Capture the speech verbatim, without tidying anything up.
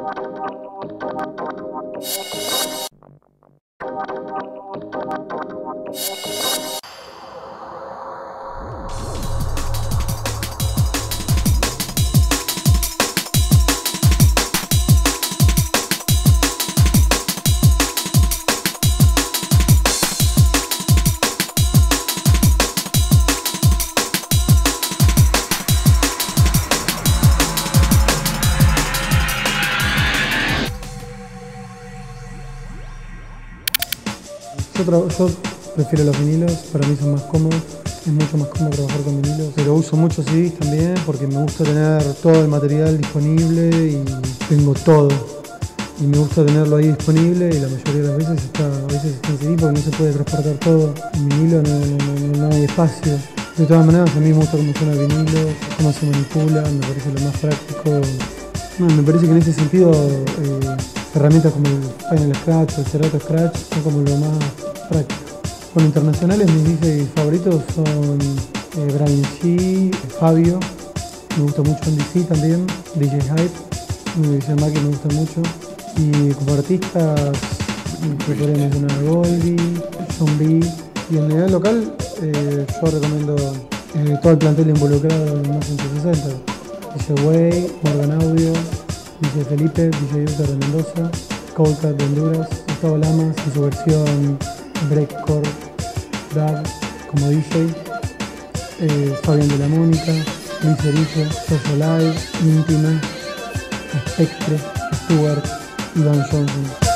Yo, yo prefiero los vinilos, para mí son más cómodos, es mucho más cómodo trabajar con vinilos, pero uso muchos C Ds también porque me gusta tener todo el material disponible y tengo todo. Y me gusta tenerlo ahí disponible y la mayoría de las veces está, a veces está en C D porque no se puede transportar todo. En vinilo no, no, no, no hay espacio. De todas maneras, a mí me gusta cómo suena el vinilo, cómo se manipula, me parece lo más práctico. No, me parece que en ese sentido eh, herramientas como el Final Scratch o el Serato Scratch son como lo más práctico. Con internacionales mis D Js favoritos son eh, Brian G, Fabio, me gusta mucho Andy C también, D J Hype, mi D J Maki me gusta mucho. Y como artistas, que podría mencionar a Goldie, John B. Y en nivel local, eh, yo recomiendo eh, todo el plantel involucrado en más ciento sesenta. D J Way, Morgan Audio, D J Felipe, D J Uther de Mendoza, Coldcat de Honduras, Gustavo Lamas y su versión Breakcore, Dub como D J, eh, Fabián de la Mónica, Luis Erizo, Soso Live, Íntima, Spectre, Stuart, Ivan Johnson.